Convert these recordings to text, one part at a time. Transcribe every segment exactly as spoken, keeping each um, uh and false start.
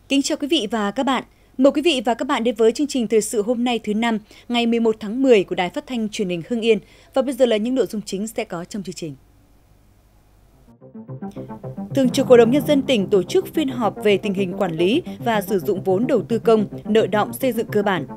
Kính chào quý vị và các bạn. Mời quý vị và các bạn đến với chương trình thời sự hôm nay thứ năm, ngày mười một tháng mười của Đài Phát thanh Truyền hình Hưng Yên. Và bây giờ là những nội dung chính sẽ có trong chương trình. Thường trực Hội đồng Nhân dân tỉnh tổ chức phiên họp về tình hình quản lý và sử dụng vốn đầu tư công, nợ đọng xây dựng cơ bản.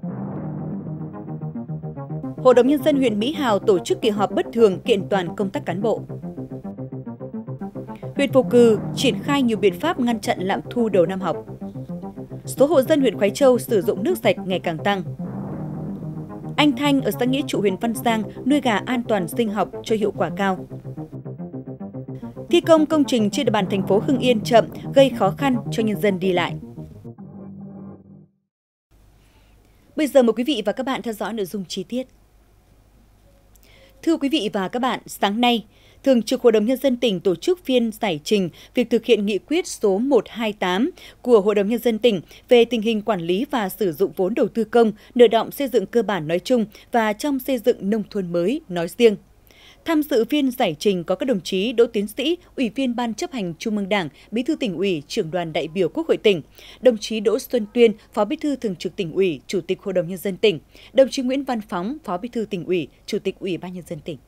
Hội đồng Nhân dân huyện Mỹ Hào tổ chức kỳ họp bất thường kiện toàn công tác cán bộ. Huyện Phù Cừ triển khai nhiều biện pháp ngăn chặn lạm thu đầu năm học. Số hộ dân huyện Khoái Châu sử dụng nước sạch ngày càng tăng. Anh Thanh ở xã Nghĩa Trụ huyện Văn Giang nuôi gà an toàn sinh học cho hiệu quả cao. Thi công công trình trên địa bàn thành phố Hưng Yên chậm gây khó khăn cho nhân dân đi lại. Bây giờ mời quý vị và các bạn theo dõi nội dung chi tiết. Thưa quý vị và các bạn, sáng nay, Thường trực Hội đồng Nhân dân tỉnh tổ chức phiên giải trình việc thực hiện nghị quyết số một trăm hai mươi tám của Hội đồng Nhân dân tỉnh về tình hình quản lý và sử dụng vốn đầu tư công, nợ đọng xây dựng cơ bản nói chung và trong xây dựng nông thôn mới nói riêng. Tham dự phiên giải trình có các đồng chí Đỗ Tiến Sĩ, Ủy viên Ban Chấp hành Trung ương Đảng, Bí thư Tỉnh ủy, Trưởng đoàn đại biểu Quốc hội tỉnh, đồng chí Đỗ Xuân Tuyên, Phó Bí thư Thường trực Tỉnh ủy, Chủ tịch Hội đồng Nhân dân tỉnh, đồng chí Nguyễn Văn Phóng, Phó Bí thư Tỉnh ủy, Chủ tịch Ủy ban Nhân dân tỉnh.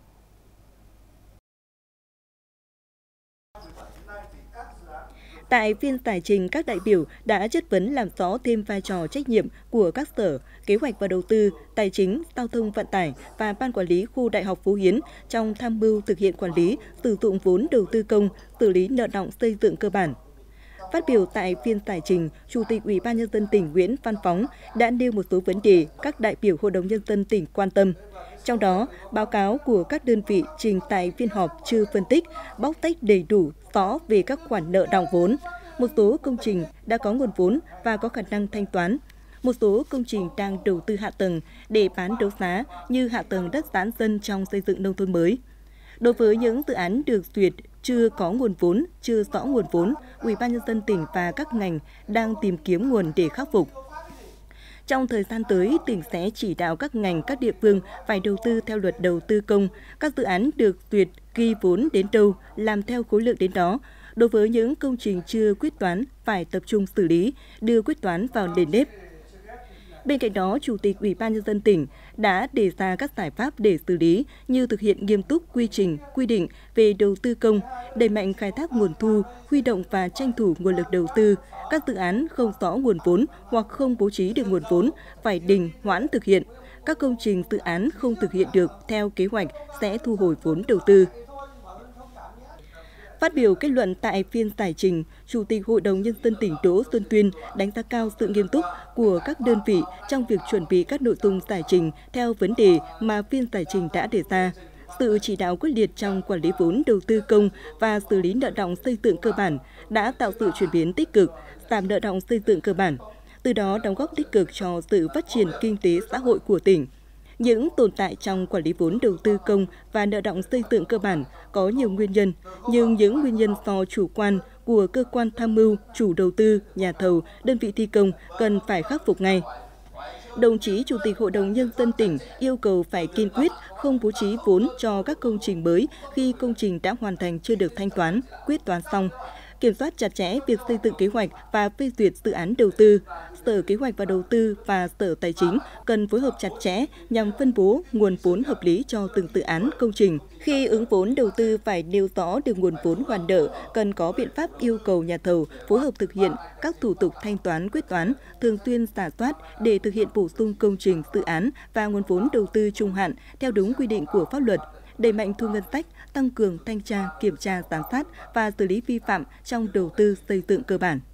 Tại phiên giải trình, các đại biểu đã chất vấn làm rõ thêm vai trò trách nhiệm của các sở, kế hoạch và đầu tư, tài chính, giao thông vận tải và ban quản lý khu Đại học Phú Hiến trong tham mưu thực hiện quản lý, sử dụng vốn đầu tư công, xử lý nợ đọng xây dựng cơ bản. Phát biểu tại phiên giải trình, Chủ tịch Ủy ban Nhân dân tỉnh Nguyễn Văn Phóng đã nêu một số vấn đề các đại biểu Hội đồng Nhân dân tỉnh quan tâm. Trong đó, báo cáo của các đơn vị trình tại phiên họp chưa phân tích, bóc tách đầy đủ rõ về các khoản nợ đọng vốn. Một số công trình đã có nguồn vốn và có khả năng thanh toán. Một số công trình đang đầu tư hạ tầng để bán đấu giá như hạ tầng đất giãn dân trong xây dựng nông thôn mới. Đối với những dự án được duyệt chưa có nguồn vốn, chưa rõ nguồn vốn, Ủy ban Nhân dân tỉnh và các ngành đang tìm kiếm nguồn để khắc phục. Trong thời gian tới, tỉnh sẽ chỉ đạo các ngành, các địa phương phải đầu tư theo luật đầu tư công. Các dự án được duyệt ghi vốn đến đâu, làm theo khối lượng đến đó. Đối với những công trình chưa quyết toán, phải tập trung xử lý, đưa quyết toán vào nền nếp. Bên cạnh đó, Chủ tịch Ủy ban Nhân dân tỉnh đã đề ra các giải pháp để xử lý như thực hiện nghiêm túc quy trình, quy định về đầu tư công, đẩy mạnh khai thác nguồn thu, huy động và tranh thủ nguồn lực đầu tư. Các dự án không rõ nguồn vốn hoặc không bố trí được nguồn vốn phải đình, hoãn thực hiện. Các công trình dự án không thực hiện được theo kế hoạch sẽ thu hồi vốn đầu tư. Phát biểu kết luận tại phiên giải trình, Chủ tịch Hội đồng Nhân dân tỉnh Đỗ Xuân Tuyên đánh giá cao sự nghiêm túc của các đơn vị trong việc chuẩn bị các nội dung giải trình theo vấn đề mà phiên giải trình đã đề ra. Sự chỉ đạo quyết liệt trong quản lý vốn đầu tư công và xử lý nợ đọng xây dựng cơ bản đã tạo sự chuyển biến tích cực, giảm nợ đọng xây dựng cơ bản, từ đó đóng góp tích cực cho sự phát triển kinh tế xã hội của tỉnh. Những tồn tại trong quản lý vốn đầu tư công và nợ đọng xây dựng cơ bản có nhiều nguyên nhân, nhưng những nguyên nhân do chủ quan của cơ quan tham mưu, chủ đầu tư, nhà thầu, đơn vị thi công cần phải khắc phục ngay. Đồng chí Chủ tịch Hội đồng Nhân dân tỉnh yêu cầu phải kiên quyết không bố trí vốn cho các công trình mới khi công trình đã hoàn thành chưa được thanh toán, quyết toán xong. Kiểm soát chặt chẽ việc xây dựng kế hoạch và phê duyệt dự án đầu tư. Sở Kế hoạch và Đầu tư và Sở Tài chính cần phối hợp chặt chẽ nhằm phân bố nguồn vốn hợp lý cho từng dự án công trình. Khi ứng vốn đầu tư phải nêu rõ được nguồn vốn hoàn nợ, cần có biện pháp yêu cầu nhà thầu phối hợp thực hiện các thủ tục thanh toán quyết toán, thường xuyên rà soát để thực hiện bổ sung công trình dự án và nguồn vốn đầu tư trung hạn theo đúng quy định của pháp luật. Đẩy mạnh thu ngân sách, tăng cường thanh tra, kiểm tra, giám sát và xử lý vi phạm trong đầu tư xây dựng cơ bản.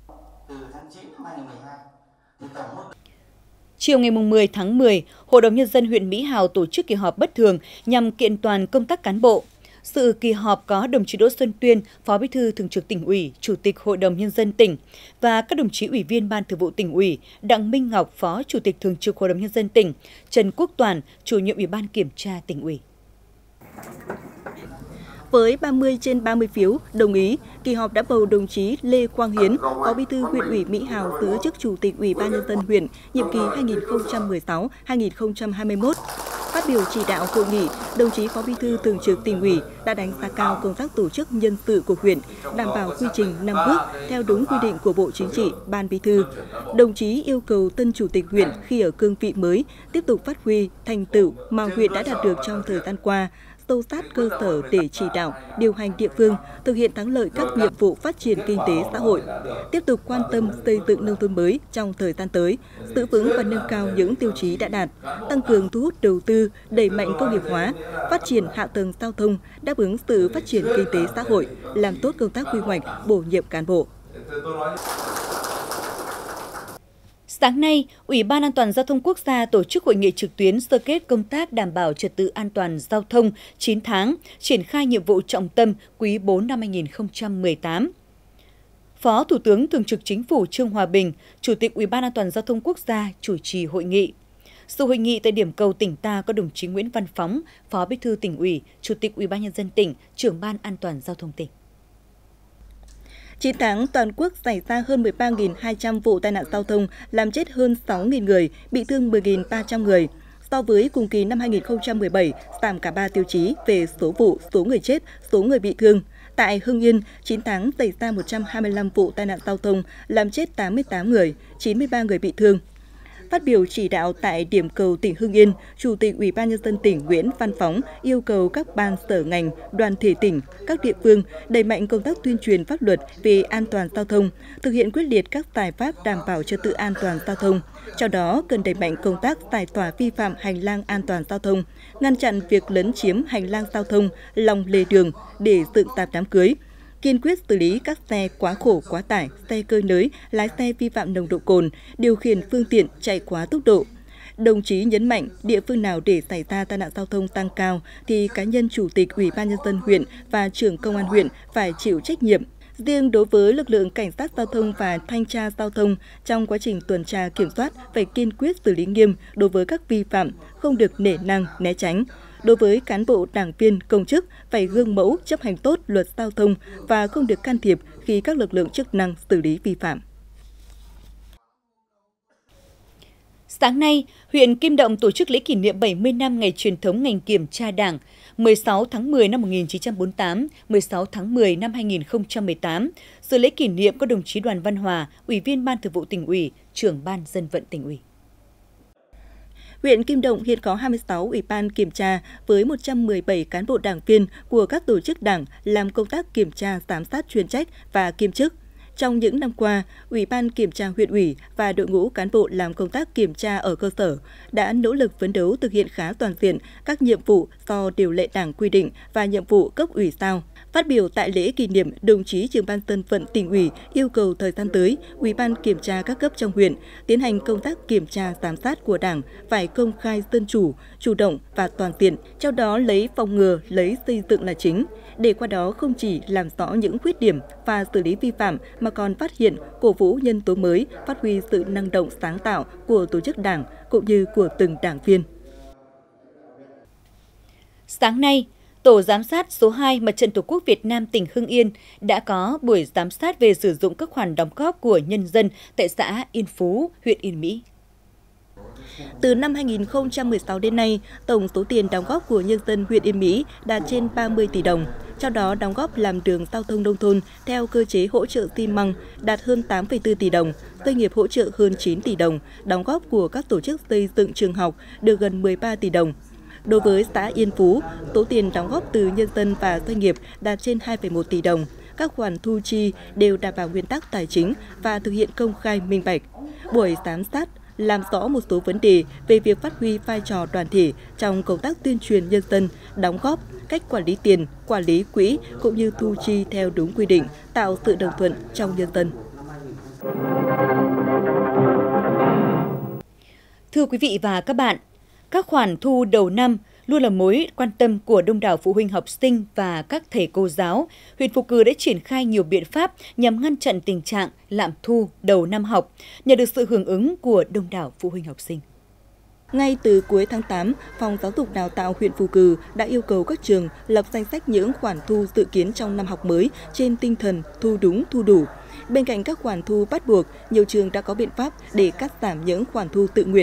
Chiều ngày mười tháng mười, Hội đồng Nhân dân huyện Mỹ Hào tổ chức kỳ họp bất thường nhằm kiện toàn công tác cán bộ. Dự kỳ họp có đồng chí Đỗ Xuân Tuyên, Phó Bí thư Thường trực Tỉnh ủy, Chủ tịch Hội đồng Nhân dân tỉnh và các đồng chí Ủy viên Ban Thường vụ Tỉnh ủy, Đặng Minh Ngọc, Phó Chủ tịch Thường trực Hội đồng Nhân dân tỉnh, Trần Quốc Toàn, Chủ nhiệm Ủy ban Kiểm tra Tỉnh ủy. Với ba mươi trên ba mươi phiếu đồng ý, kỳ họp đã bầu đồng chí Lê Quang Hiến, Phó Bí thư huyện ủy Mỹ Hào giữ chức Chủ tịch Ủy ban Nhân dân huyện, nhiệm kỳ hai nghìn không trăm mười sáu đến hai nghìn không trăm hai mươi mốt. Phát biểu chỉ đạo hội nghị, đồng chí Phó Bí thư Thường trực Tỉnh ủy đã đánh giá cao công tác tổ chức nhân sự của huyện, đảm bảo quy trình năm bước theo đúng quy định của Bộ Chính trị, Ban Bí thư. Đồng chí yêu cầu tân chủ tịch huyện khi ở cương vị mới tiếp tục phát huy thành tựu mà huyện đã đạt được trong thời gian qua, sâu sát cơ sở để chỉ đạo, điều hành địa phương, thực hiện thắng lợi các nhiệm vụ phát triển kinh tế xã hội, tiếp tục quan tâm xây dựng nông thôn mới trong thời gian tới, giữ vững và nâng cao những tiêu chí đã đạt, tăng cường thu hút đầu tư, đẩy mạnh công nghiệp hóa, phát triển hạ tầng giao thông, đáp ứng sự phát triển kinh tế xã hội, làm tốt công tác quy hoạch, bổ nhiệm cán bộ. Sáng nay, Ủy ban An toàn Giao thông Quốc gia tổ chức hội nghị trực tuyến sơ kết công tác đảm bảo trật tự an toàn giao thông chín tháng, triển khai nhiệm vụ trọng tâm quý bốn năm hai nghìn không trăm mười tám. Phó Thủ tướng Thường trực Chính phủ Trương Hòa Bình, Chủ tịch Ủy ban An toàn Giao thông Quốc gia chủ trì hội nghị. Sự hội nghị tại điểm cầu tỉnh ta có đồng chí Nguyễn Văn Phóng, Phó Bí thư Tỉnh ủy, Chủ tịch Ủy ban Nhân dân tỉnh, Trưởng ban An toàn Giao thông tỉnh. chín tháng, toàn quốc xảy ra hơn mười ba nghìn hai trăm vụ tai nạn giao thông, làm chết hơn sáu nghìn người, bị thương mười nghìn ba trăm người. So với cùng kỳ năm hai nghìn không trăm mười bảy, giảm cả ba tiêu chí về số vụ, số người chết, số người bị thương. Tại Hưng Yên, chín tháng xảy ra một trăm hai mươi lăm vụ tai nạn giao thông, làm chết tám mươi tám người, chín mươi ba người bị thương. Phát biểu chỉ đạo tại điểm cầu tỉnh Hưng Yên, Chủ tịch Ủy ban Nhân dân tỉnh Nguyễn Văn Phóng yêu cầu các ban sở ngành, đoàn thể tỉnh, các địa phương đẩy mạnh công tác tuyên truyền pháp luật về an toàn giao thông, thực hiện quyết liệt các giải pháp đảm bảo trật tự an toàn giao thông. Trong đó, cần đẩy mạnh công tác giải tỏa vi phạm hành lang an toàn giao thông, ngăn chặn việc lấn chiếm hành lang giao thông, lòng lề đường để dựng tạp đám cưới. Kiên quyết xử lý các xe quá khổ quá tải, xe cơi nới, lái xe vi phạm nồng độ cồn, điều khiển phương tiện chạy quá tốc độ. Đồng chí nhấn mạnh, địa phương nào để xảy ra tai nạn giao thông tăng cao thì cá nhân Chủ tịch Ủy ban Nhân dân huyện và trưởng Công an huyện phải chịu trách nhiệm. Riêng đối với lực lượng cảnh sát giao thông và thanh tra giao thông, trong quá trình tuần tra kiểm soát phải kiên quyết xử lý nghiêm đối với các vi phạm, không được nể nang, né tránh. Đối với cán bộ, đảng viên, công chức phải gương mẫu chấp hành tốt luật giao thông và không được can thiệp khi các lực lượng chức năng xử lý vi phạm. Sáng nay, huyện Kim Động tổ chức lễ kỷ niệm bảy mươi năm ngày truyền thống ngành kiểm tra Đảng, mười sáu tháng mười năm một nghìn chín trăm bốn mươi tám, mười sáu tháng mười năm hai nghìn không trăm mười tám. Dự lễ kỷ niệm có đồng chí Đoàn Văn Hòa, Ủy viên Ban Thường vụ Tỉnh ủy, Trưởng Ban Dân vận Tỉnh ủy. Huyện Kim Động hiện có hai mươi sáu ủy ban kiểm tra với một trăm mười bảy cán bộ đảng viên của các tổ chức đảng làm công tác kiểm tra giám sát chuyên trách và kiêm chức. Trong những năm qua, Ủy ban Kiểm tra huyện ủy và đội ngũ cán bộ làm công tác kiểm tra ở cơ sở đã nỗ lực phấn đấu thực hiện khá toàn diện các nhiệm vụ do điều lệ Đảng quy định và nhiệm vụ cấp ủy giao. Phát biểu tại lễ kỷ niệm, đồng chí Trưởng ban Dân vận Tỉnh ủy yêu cầu thời gian tới, Ủy ban Kiểm tra các cấp trong huyện tiến hành công tác kiểm tra giám sát của Đảng phải công khai, dân chủ, chủ động và toàn diện, trong đó lấy phòng ngừa, lấy xây dựng là chính, để qua đó không chỉ làm rõ những khuyết điểm và xử lý vi phạm mà còn phát hiện, cổ vũ nhân tố mới, phát huy sự năng động sáng tạo của tổ chức Đảng cũng như của từng đảng viên. Sáng nay, Tổ giám sát số hai Mặt trận Tổ quốc Việt Nam tỉnh Hưng Yên đã có buổi giám sát về sử dụng các khoản đóng góp của nhân dân tại xã Yên Phú, huyện Yên Mỹ. Từ năm hai nghìn không trăm mười sáu đến nay, tổng số tiền đóng góp của nhân dân huyện Yên Mỹ đạt trên ba mươi tỷ đồng. Trong đó, đóng góp làm đường giao thông nông thôn theo cơ chế hỗ trợ xi măng đạt hơn tám phẩy bốn tỷ đồng, doanh nghiệp hỗ trợ hơn chín tỷ đồng, đóng góp của các tổ chức xây dựng trường học được gần mười ba tỷ đồng. Đối với xã Yên Phú, số tiền đóng góp từ nhân dân và doanh nghiệp đạt trên hai phẩy một tỷ đồng. Các khoản thu chi đều đảm bảo nguyên tắc tài chính và thực hiện công khai minh bạch. Buổi giám sát làm rõ một số vấn đề về việc phát huy vai trò đoàn thể trong công tác tuyên truyền nhân dân, đóng góp, cách quản lý tiền, quản lý quỹ cũng như thu chi theo đúng quy định, tạo sự đồng thuận trong nhân dân. Thưa quý vị và các bạn, các khoản thu đầu năm luôn là mối quan tâm của đông đảo phụ huynh học sinh và các thầy cô giáo. Huyện Phù Cử đã triển khai nhiều biện pháp nhằm ngăn chặn tình trạng lạm thu đầu năm học, nhận được sự hưởng ứng của đông đảo phụ huynh học sinh. Ngay từ cuối tháng tám, Phòng Giáo dục Đào tạo huyện Phù Cử đã yêu cầu các trường lập danh sách những khoản thu dự kiến trong năm học mới trên tinh thần thu đúng, thu đủ. Bên cạnh các khoản thu bắt buộc, nhiều trường đã có biện pháp để cắt giảm những khoản thu tự nguyện.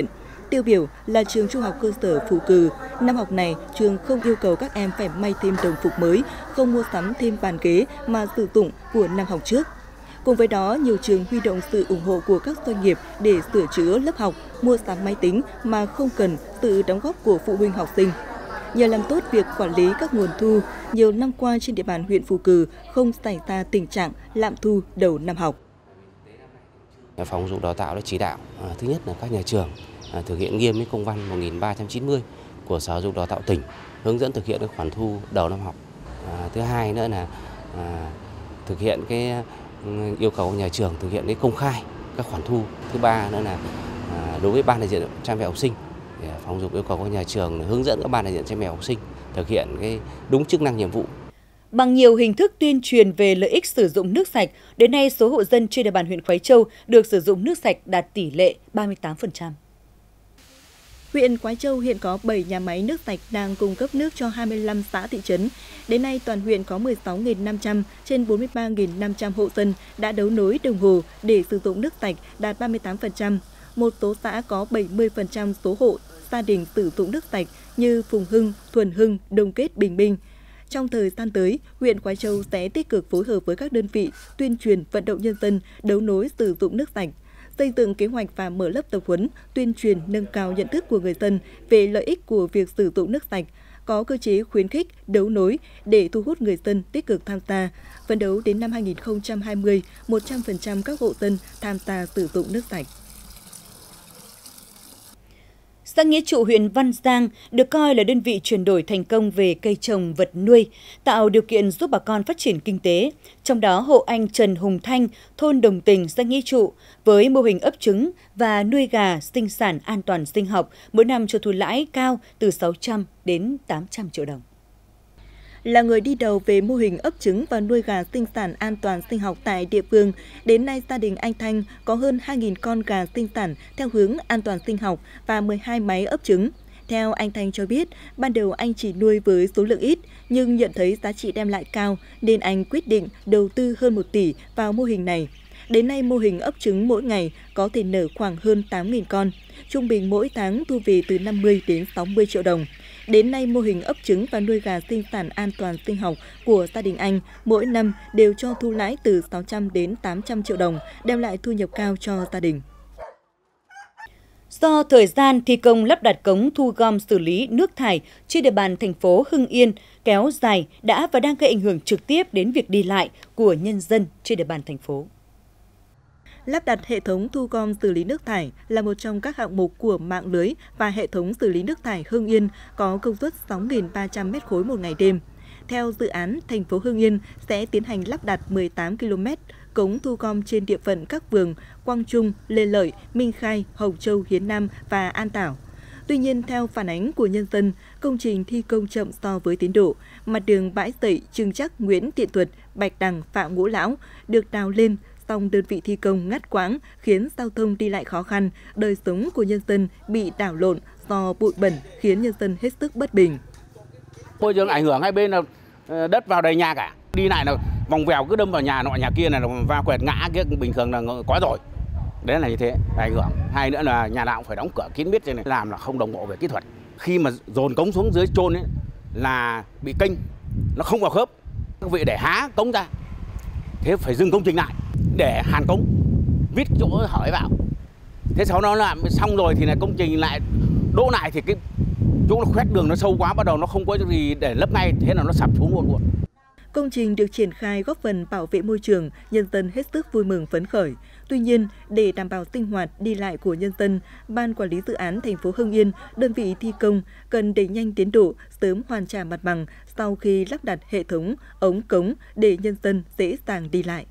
Tiêu biểu là trường Trung học cơ sở Phù Cừ. Năm học này, trường không yêu cầu các em phải may thêm đồng phục mới, không mua sắm thêm bàn ghế mà sử dụng của năm học trước. Cùng với đó, nhiều trường huy động sự ủng hộ của các doanh nghiệp để sửa chữa lớp học, mua sắm máy tính mà không cần sự đóng góp của phụ huynh học sinh. Nhờ làm tốt việc quản lý các nguồn thu, nhiều năm qua trên địa bàn huyện Phù Cừ không xảy ra tình trạng lạm thu đầu năm học. Phòng Giáo dục Đào tạo đã chỉ đạo à, thứ nhất là các nhà trường à, thực hiện nghiêm cái công văn một nghìn ba trăm chín mươi của Sở Giáo dục Đào tạo tỉnh hướng dẫn thực hiện cái khoản thu đầu năm học. À, thứ hai nữa là à, thực hiện cái yêu cầu nhà trường thực hiện cái công khai các khoản thu. Thứ ba nữa là à, đối với ban đại diện cha mẹ học sinh, Phòng Giáo dục yêu cầu các nhà trường hướng dẫn các ban đại diện cha mẹ học sinh thực hiện cái đúng chức năng nhiệm vụ. Bằng nhiều hình thức tuyên truyền về lợi ích sử dụng nước sạch, đến nay số hộ dân trên địa bàn huyện Khoái Châu được sử dụng nước sạch đạt tỷ lệ ba mươi tám phần trăm. Huyện Khoái Châu hiện có bảy nhà máy nước sạch đang cung cấp nước cho hai mươi lăm xã thị trấn. Đến nay, toàn huyện có mười sáu nghìn năm trăm trên bốn mươi ba nghìn năm trăm hộ dân đã đấu nối đồng hồ để sử dụng nước sạch đạt ba mươi tám phần trăm. Một số xã có bảy mươi phần trăm số hộ gia đình sử dụng nước sạch như Phùng Hưng, Thuần Hưng, Đông Kết, Bình Minh. Trong thời gian tới, huyện Khoái Châu sẽ tích cực phối hợp với các đơn vị tuyên truyền vận động nhân dân đấu nối sử dụng nước sạch, xây dựng kế hoạch và mở lớp tập huấn, tuyên truyền nâng cao nhận thức của người dân về lợi ích của việc sử dụng nước sạch, có cơ chế khuyến khích, đấu nối để thu hút người dân tích cực tham gia. Phấn đấu đến năm hai nghìn không trăm hai mươi, một trăm phần trăm các hộ dân tham gia sử dụng nước sạch. Xã Nghĩa Trụ, huyện Văn Giang được coi là đơn vị chuyển đổi thành công về cây trồng vật nuôi, tạo điều kiện giúp bà con phát triển kinh tế. Trong đó, hộ anh Trần Hùng Thanh, thôn Đồng Tình, xã Nghĩa Trụ, với mô hình ấp trứng và nuôi gà sinh sản an toàn sinh học, mỗi năm cho thu lãi cao từ sáu trăm đến tám trăm triệu đồng. Là người đi đầu về mô hình ấp trứng và nuôi gà sinh sản an toàn sinh học tại địa phương, đến nay gia đình anh Thanh có hơn hai nghìn con gà sinh sản theo hướng an toàn sinh học và mười hai máy ấp trứng. Theo anh Thanh cho biết, ban đầu anh chỉ nuôi với số lượng ít, nhưng nhận thấy giá trị đem lại cao nên anh quyết định đầu tư hơn một tỷ vào mô hình này. Đến nay, mô hình ấp trứng mỗi ngày có thể nở khoảng hơn tám nghìn con, trung bình mỗi tháng thu về từ năm mươi đến sáu mươi triệu đồng. Đến nay, mô hình ấp trứng và nuôi gà sinh sản an toàn sinh học của gia đình anh mỗi năm đều cho thu lãi từ sáu trăm đến tám trăm triệu đồng, đem lại thu nhập cao cho gia đình. Do thời gian thi công lắp đặt cống thu gom xử lý nước thải trên địa bàn thành phố Hưng Yên kéo dài đã và đang gây ảnh hưởng trực tiếp đến việc đi lại của nhân dân trên địa bàn thành phố. Lắp đặt hệ thống thu gom xử lý nước thải là một trong các hạng mục của mạng lưới và hệ thống xử lý nước thải Hưng Yên có công suất sáu nghìn ba trăm mét khối một ngày đêm. Theo dự án, thành phố Hưng Yên sẽ tiến hành lắp đặt mười tám ki lô mét cống thu gom trên địa phận các phường Quang Trung, Lê Lợi, Minh Khai, Hồng Châu, Hiến Nam và An Tảo. Tuy nhiên, theo phản ánh của nhân dân, công trình thi công chậm so với tiến độ. Mặt đường Bãi Sậy, Trưng Chắc, Nguyễn Thiện Thuật, Bạch Đằng, Phạm Ngũ Lão được đào lên, song đơn vị thi công ngắt quãng khiến giao thông đi lại khó khăn, đời sống của nhân dân bị đảo lộn do bụi bẩn khiến nhân dân hết sức bất bình. Môi trường ảnh hưởng hai bên là đất vào đầy nhà cả, đi lại là vòng vèo cứ đâm vào nhà nọ nhà kia này, va quẹt ngã kia bình thường là có rồi. Đấy là như thế, ảnh hưởng. Hai nữa là nhà nào cũng phải đóng cửa kín mít, này làm là không đồng bộ về kỹ thuật. Khi mà dồn cống xuống dưới chôn ấy là bị kênh, nó không vào khớp. Các vị để há cống ra, thế phải dừng công trình lại để hàn cống, vít chỗ hở vào. Thế sau đó làm xong rồi thì là công trình lại đỗ lại thì cái chỗ nó khoét đường nó sâu quá, bắt đầu nó không có gì để lấp ngay, thế là nó sập xuống luôn luôn. Công trình được triển khai góp phần bảo vệ môi trường, nhân dân hết sức vui mừng phấn khởi. Tuy nhiên, để đảm bảo sinh hoạt đi lại của nhân dân, Ban Quản lý Dự án thành phố Hưng Yên, đơn vị thi công cần đẩy nhanh tiến độ, sớm hoàn trả mặt bằng sau khi lắp đặt hệ thống ống cống để nhân dân dễ dàng đi lại.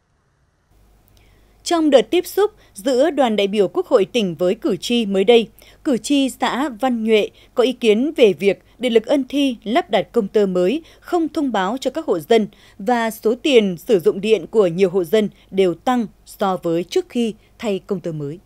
Trong đợt tiếp xúc giữa đoàn đại biểu Quốc hội tỉnh với cử tri mới đây, cử tri xã Văn Nhuệ có ý kiến về việc Điện lực Ân Thi lắp đặt công tơ mới không thông báo cho các hộ dân và số tiền sử dụng điện của nhiều hộ dân đều tăng so với trước khi thay công tơ mới.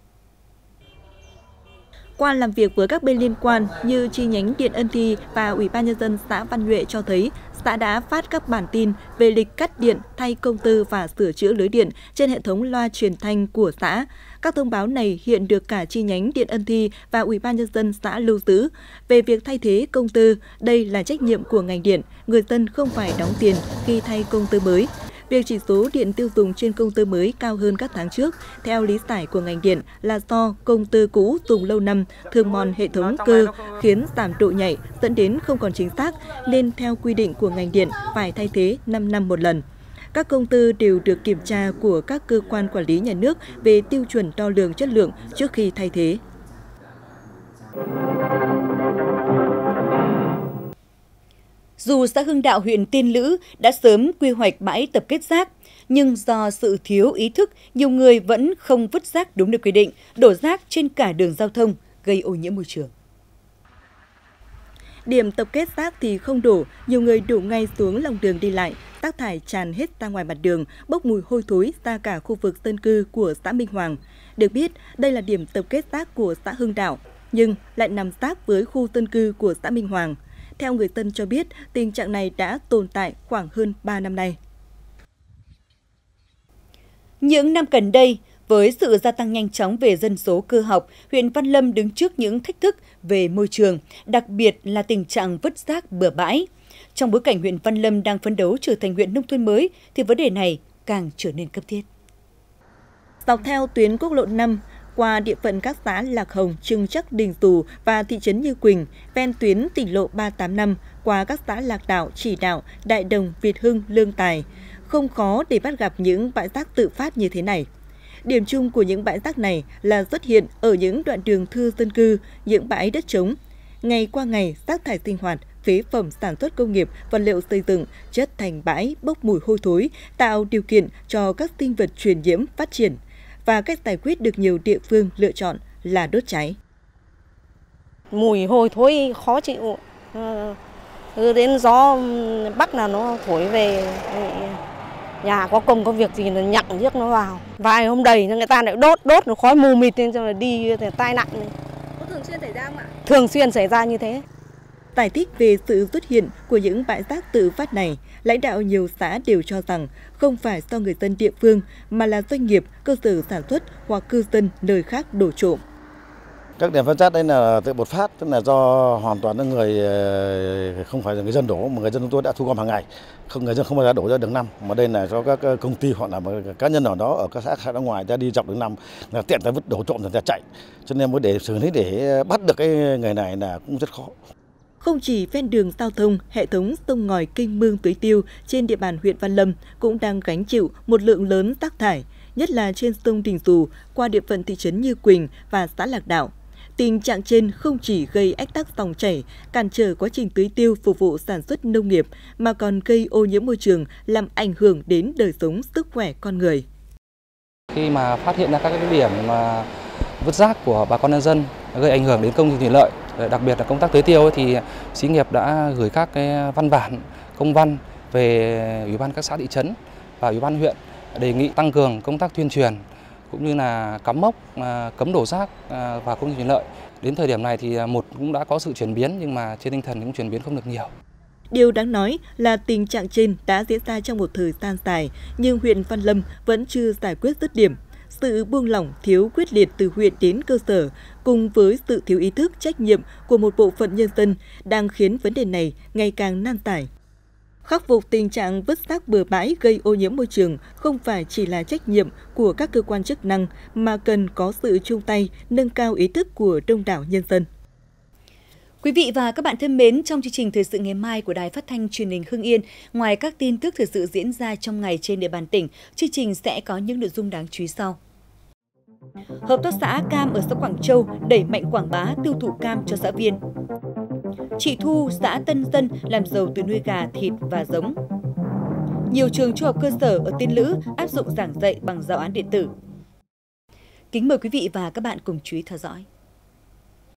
Qua làm việc với các bên liên quan như chi nhánh Điện Ân Thi và Ủy ban Nhân dân xã Văn Nhuệ cho thấy xã đã phát các bản tin về lịch cắt điện, thay công tơ và sửa chữa lưới điện trên hệ thống loa truyền thanh của xã. Các thông báo này hiện được cả chi nhánh Điện Ân Thi và Ủy ban Nhân dân xã lưu giữ. Về việc thay thế công tơ, đây là trách nhiệm của ngành điện, người dân không phải đóng tiền khi thay công tơ mới. Việc chỉ số điện tiêu dùng trên công tơ mới cao hơn các tháng trước, theo lý giải của ngành điện, là do công tơ cũ dùng lâu năm, thường mòn hệ thống cơ, khiến giảm độ nhạy, dẫn đến không còn chính xác, nên theo quy định của ngành điện phải thay thế năm năm một lần. Các công tơ đều được kiểm tra của các cơ quan quản lý nhà nước về tiêu chuẩn đo lường chất lượng trước khi thay thế. Dù xã Hưng Đạo, huyện Tiên Lữ đã sớm quy hoạch bãi tập kết rác, nhưng do sự thiếu ý thức, nhiều người vẫn không vứt rác đúng nơi quy định, đổ rác trên cả đường giao thông, gây ô nhiễm môi trường. Điểm tập kết rác thì không đổ, nhiều người đổ ngay xuống lòng đường đi lại, rác thải tràn hết ra ngoài mặt đường, bốc mùi hôi thối ra cả khu vực dân cư của xã Minh Hoàng. Được biết, đây là điểm tập kết rác của xã Hưng Đạo, nhưng lại nằm sát với khu dân cư của xã Minh Hoàng. Theo người dân cho biết, tình trạng này đã tồn tại khoảng hơn ba năm nay. Những năm gần đây, với sự gia tăng nhanh chóng về dân số cơ học, huyện Văn Lâm đứng trước những thách thức về môi trường, đặc biệt là tình trạng vứt rác bừa bãi. Trong bối cảnh huyện Văn Lâm đang phấn đấu trở thành huyện nông thôn mới, thì vấn đề này càng trở nên cấp thiết. Dọc theo tuyến quốc lộ năm, qua địa phận các xã Lạc Hồng, Trưng Trắc, Đình Tù và thị trấn Như Quỳnh, ven tuyến tỉnh lộ ba tám năm, qua các xã Lạc Đạo, Chỉ Đạo, Đại Đồng, Việt Hưng, Lương Tài. Không khó để bắt gặp những bãi rác tự phát như thế này. Điểm chung của những bãi rác này là xuất hiện ở những đoạn đường thưa dân cư, những bãi đất trống. Ngày qua ngày, rác thải sinh hoạt, phế phẩm sản xuất công nghiệp, vật liệu xây dựng chất thành bãi bốc mùi hôi thối, tạo điều kiện cho các sinh vật truyền nhiễm phát triển. Và cách giải quyết được nhiều địa phương lựa chọn là đốt cháy. Mùi hôi thối khó chịu, ừ, đến gió bắc là nó thổi về, nhà có công có việc gì là nhặng chiếc nó vào. Vài hôm đầy người ta lại đốt, đốt nó khói mù mịt lên cho là đi tai nạn. Có thường xuyên xảy ra không ạ? Thường xuyên xảy ra như thế. Giải thích về sự xuất hiện của những bãi rác tự phát này, lãnh đạo nhiều xã đều cho rằng không phải do người dân địa phương mà là doanh nghiệp, cơ sở sản xuất hoặc cư dân nơi khác đổ trộm. Các điểm phân rác đây là tự bột phát, tức là do hoàn toàn là người không phải là người dân đổ, mà người dân chúng tôi đã thu gom hàng ngày, không người dân không bao giờ đổ ra đường năm, mà đây là do các công ty hoặc là cá nhân nào đó ở các xã khác ở ngoài ra đi dọc đường năm là tiện ta vứt đổ trộm rồi ta chạy, cho nên mới để xử lý để bắt được cái người này là cũng rất khó. Không chỉ ven đường giao thông, hệ thống sông ngòi kênh mương tưới tiêu trên địa bàn huyện Văn Lâm cũng đang gánh chịu một lượng lớn rác thải, nhất là trên sông Đình Tù qua địa phận thị trấn Như Quỳnh và xã Lạc Đạo. Tình trạng trên không chỉ gây ách tắc dòng chảy, cản trở quá trình tưới tiêu phục vụ sản xuất nông nghiệp, mà còn gây ô nhiễm môi trường, làm ảnh hưởng đến đời sống, sức khỏe con người. Khi mà phát hiện ra các cái điểm mà vứt rác của bà con nhân dân gây ảnh hưởng đến công trình thủy lợi, đặc biệt là công tác tưới tiêu, thì xí nghiệp đã gửi các cái văn bản, công văn về ủy ban các xã thị trấn và ủy ban huyện đề nghị tăng cường công tác tuyên truyền cũng như là cắm mốc cấm đổ rác vào công trình thủy lợi. Đến thời điểm này thì một cũng đã có sự chuyển biến, nhưng mà trên tinh thần cũng chuyển biến không được nhiều. Điều đáng nói là tình trạng trên đã diễn ra trong một thời gian dài, nhưng huyện Văn Lâm vẫn chưa giải quyết dứt điểm. Sự buông lỏng, thiếu quyết liệt từ huyện đến cơ sở, cùng với sự thiếu ý thức, trách nhiệm của một bộ phận nhân dân đang khiến vấn đề này ngày càng nan giải. Khắc phục tình trạng vứt rác bừa bãi gây ô nhiễm môi trường không phải chỉ là trách nhiệm của các cơ quan chức năng, mà cần có sự chung tay, nâng cao ý thức của đông đảo nhân dân. Quý vị và các bạn thân mến, trong chương trình Thời sự ngày mai của Đài Phát thanh Truyền hình Hưng Yên, ngoài các tin tức thời sự diễn ra trong ngày trên địa bàn tỉnh, chương trình sẽ có những nội dung đáng chú ý sau. Hợp tác xã cam ở xã Quảng Châu đẩy mạnh quảng bá tiêu thụ cam cho xã viên. Chị Thu, xã Tân Dân làm giàu từ nuôi gà, thịt và giống. Nhiều trường trung học cơ sở ở Tiên Lữ áp dụng giảng dạy bằng giáo án điện tử. Kính mời quý vị và các bạn cùng chú ý theo dõi.